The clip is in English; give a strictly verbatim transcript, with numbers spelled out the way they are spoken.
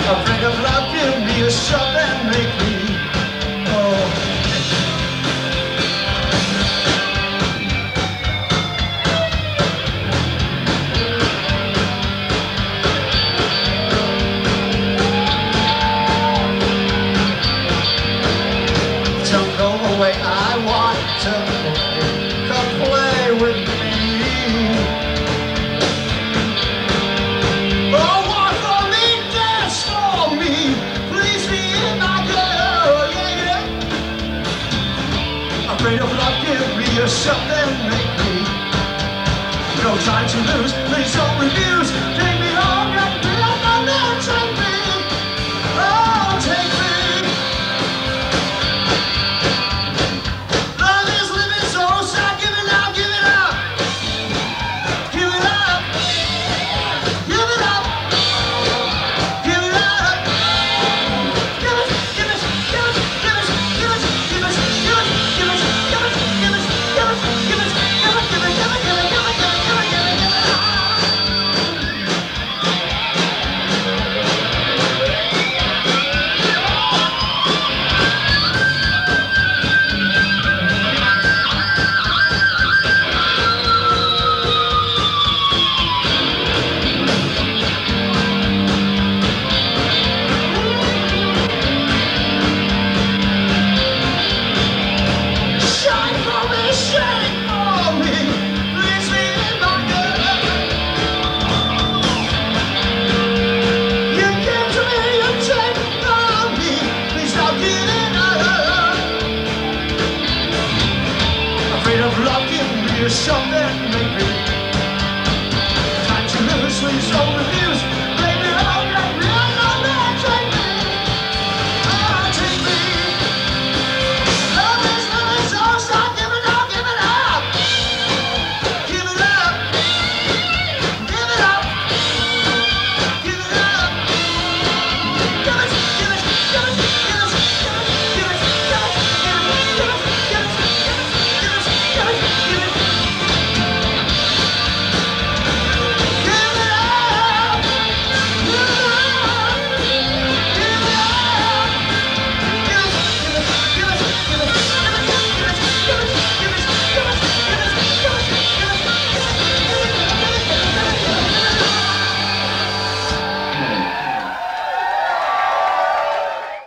Afraid of love, give me a shove and make me. Oh. Don't go away, I want to play. Come play with me. Oh, walk for me, dance for me. Please be my girl, yeah, yeah. Afraid of love, give me a shove and make me. No time to lose.